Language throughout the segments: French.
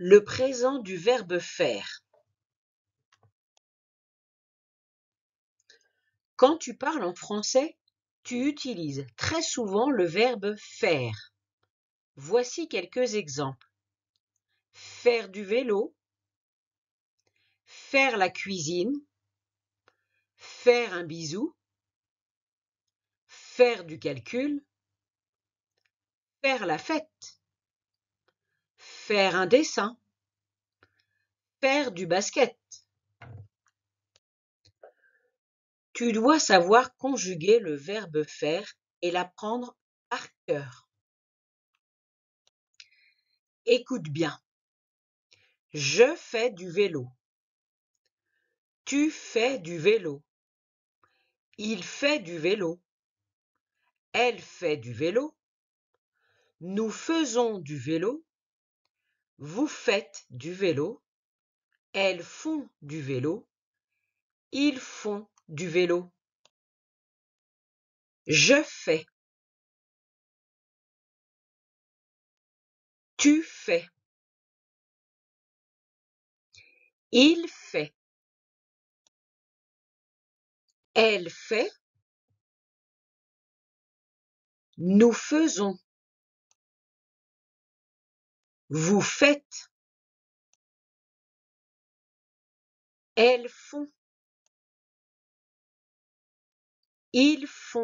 Le présent du verbe faire. Quand tu parles en français, tu utilises très souvent le verbe faire. Voici quelques exemples. Faire du vélo, faire la cuisine, faire un bisou, faire du calcul, faire la fête, faire un dessin, faire du basket. Tu dois savoir conjuguer le verbe faire et l'apprendre par cœur. Écoute bien. Je fais du vélo. Tu fais du vélo. Il fait du vélo. Elle fait du vélo. Nous faisons du vélo. Vous faites du vélo. Elles font du vélo. Ils font du vélo. Je fais. Tu fais. Il fait. Elle fait. Nous faisons. Vous faites. Elles font. Ils font.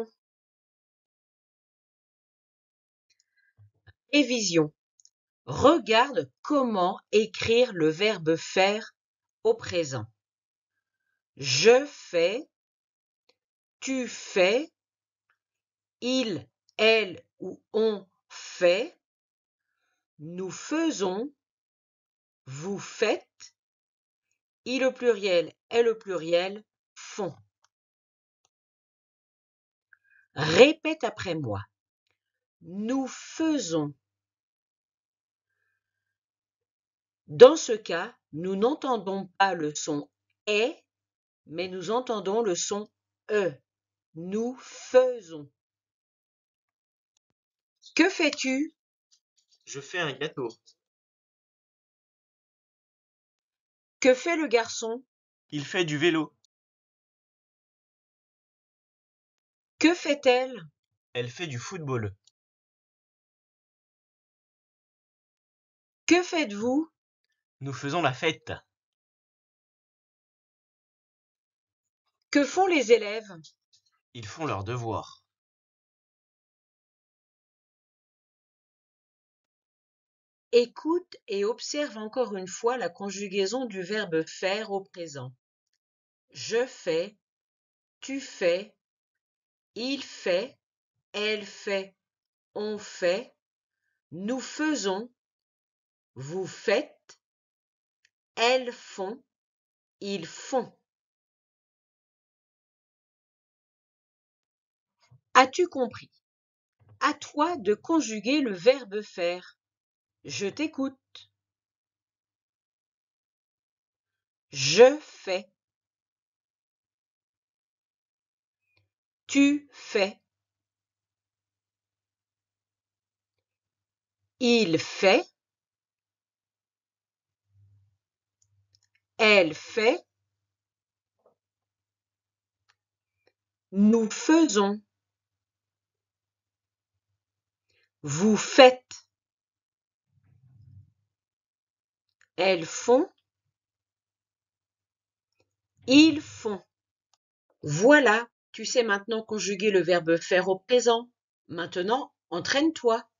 Révision. Regarde comment écrire le verbe faire au présent. Je fais. Tu fais. Il, elle ou on fait. Nous faisons. Vous faites. Il au pluriel, elle au pluriel, font. Répète après moi. Nous faisons. Dans ce cas, nous n'entendons pas le son est, mais nous entendons le son e. Nous faisons. Que fais-tu? Je fais un gâteau. Que fait le garçon? Il fait du vélo. Que fait-elle? Elle fait du football. Que faites-vous? Nous faisons la fête. Que font les élèves? Ils font leurs devoirs. Écoute et observe encore une fois la conjugaison du verbe faire au présent. Je fais, tu fais, il fait, elle fait, on fait, nous faisons, vous faites, elles font, ils font. As-tu compris? À toi de conjuguer le verbe faire. Je t'écoute. Je fais. Tu fais. Il fait. Elle fait. Nous faisons. Vous faites. Elles font. Ils font. Voilà, tu sais maintenant conjuguer le verbe faire au présent. Maintenant, entraîne-toi.